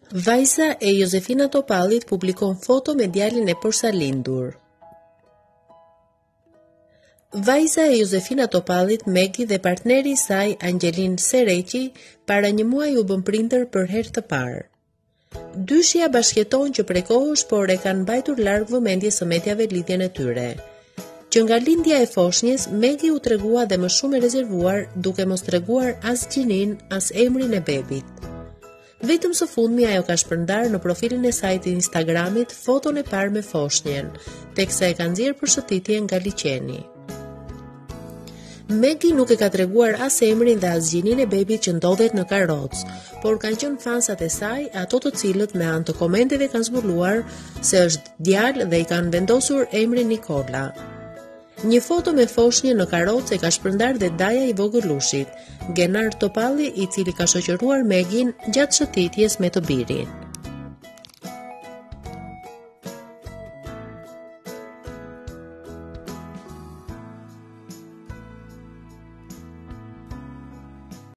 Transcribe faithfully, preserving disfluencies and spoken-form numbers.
Vajza e Josefina Topallit publikon foto me djalin e përsalindur. Vajza e Josefina Topallit, Megi dhe partneri i saj, Angelin Sereqi, para një muaji u bën prindër për herë të parë. Dyshja bashkëton që prej kohësh, por e kanë mbajtur larg vëmendjes së mediave lidhjen e tyre. Që nga lindja e foshnjës, Megi u tregua dhe më shumë e rezervuar, duke mos treguar as gjinin, as emrin e bebit. Vetëm së fundmi ajo ka shpërndar në profilin e saj të Instagramit foton e parë me foshnjën, teksa e ka nxjerrë përshëtitje nga liçeni. Megi nuk e ka treguar as emrin dhe as gjinin e bebit që ndodhet në karrocë, por kanë qenë fansat e saj, ato të cilët me anë të komenteve kanë zbuluar se është djalë dhe i kanë vendosur emrin Nikola. Një foto me foshnjë në karrocë e ka shpërndar dhe daja i vogëlushit, Genar Topalli, i cili ka shoqëruar Megin gjatë shëtitjes me të birin.